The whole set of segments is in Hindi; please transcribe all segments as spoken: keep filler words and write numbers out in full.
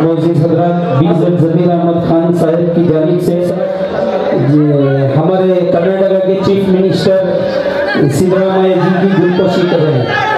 मोअज़्ज़िज़ हज़रात, बीज़द ज़मीर अहमद खान साहब की जानिब से हमारे कर्नाटक के चीफ मिनिस्टर सिद्धरामैया जी की गुलपोशी कर रहे हैं।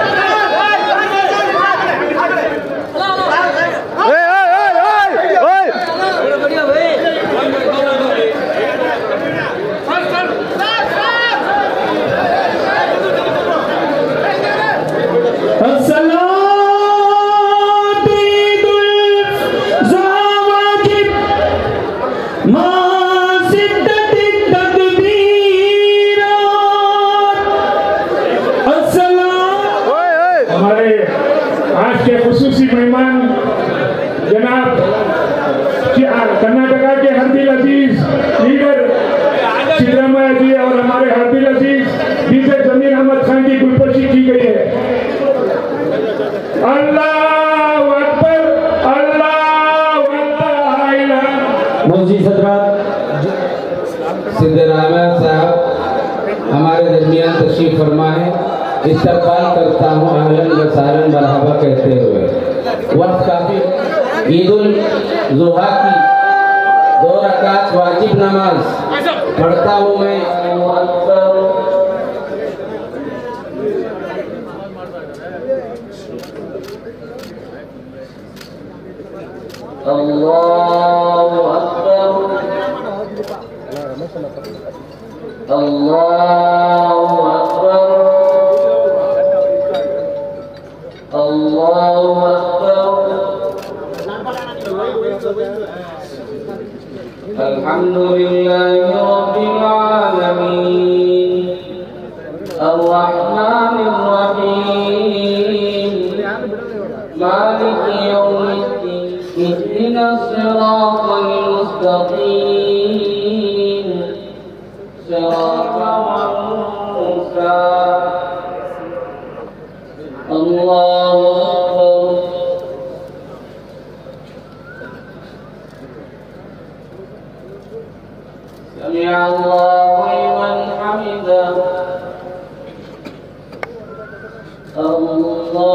आज के खुसूसी मेहमान जनाब कर्नाटका के हरदिल अजीज लीडर सिद्धरामैया जी और हमारे हरदिल अजीज बीज़द ज़मीर अहमद खान की गुलपोशी की गई है। अल्लाह अकबर, अल्लाह अकबर। मोअज़्ज़िज़ हज़रात, सिद्धरामैया साहब हमारे दरमियान तशरीफ फरमा है। इस्तकबाल करता हूँ अहलन व सहलन मरहबा कहते हुए। वक्त काफी ईद उल ज़ुहा की दो रकात वाजिब नमाज पढ़ता हूँ मैं। अल्लाहु अकबर, अल्लाहु अकबर, अल्लाहु अकबर। अल्हम्दुलिल्लाहि रब्बिल आलमीन, अर्रहमानिर रहीम, मालिकि यौमिद्दीन, इहदिनस सिरातल मुस्तकीम, सिरातल मुस्तकीम। अल्लाहु अकबर। समिअ अल्लाहु लिमन हमिदह। अल्लाहु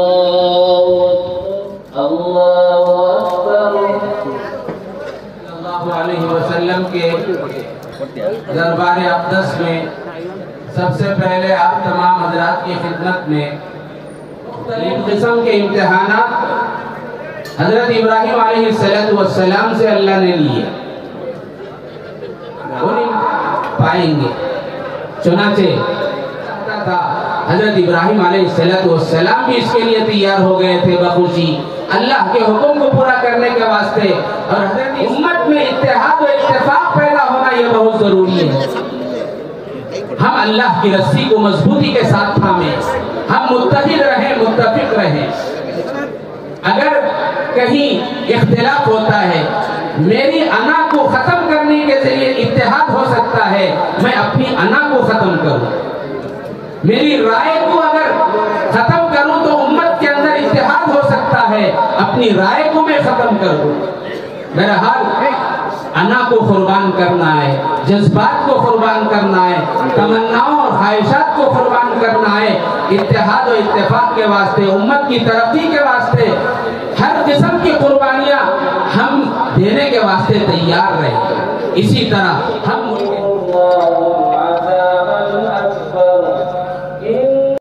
अल्लाहु अकबर। सल्लल्लाहु अलैहि वसल्लम के दरबार अक़दस में सबसे पहले आप तमाम हज़रात की खिदमत में मुख्तलिफ किस्म के इम्तिहानात हज़रत इब्राहीम अलैहिस्सलाम से अल्लाह ने लिए, उन्हें पाएंगे। चुनाचे था हज़रत इब्राहीम अलैहिस्सलाम भी इसके लिए तैयार हो गए थे बखुशी, अल्लाह के हुक्म को पूरा करने के वास्ते। और हज़रत उम्मत में इत्तेहाद और इत्तेफाक पैदा होना यह बहुत जरूरी है। हम अल्लाह की रस्सी को मजबूती के साथ थामे, हम मुत्तहिद रहें, मुत्तफिक रहें। अगर कहीं इख्तिलाफ होता है, मेरी अना को खत्म करने के जरिए इत्तेहाद हो सकता है, मैं अपनी अना को खत्म करूं। मेरी राय को अगर खत्म करूं तो उम्मत के अंदर इत्तेहाद हो सकता है, अपनी राय को मैं खत्म कर दूं। बहरहाल अना को कुर्बान करना है, जज्बात को कुर्बान करना है, तमन्नाओं और ख्वाहिशात को कुर्बान करना है। इत्तेहाद और इत्तेफाक के वास्ते, उम्मत की तरक्की के वास्ते हर किस्म की कुर्बानियां हम देने के वास्ते तैयार रहे। इसी तरह हम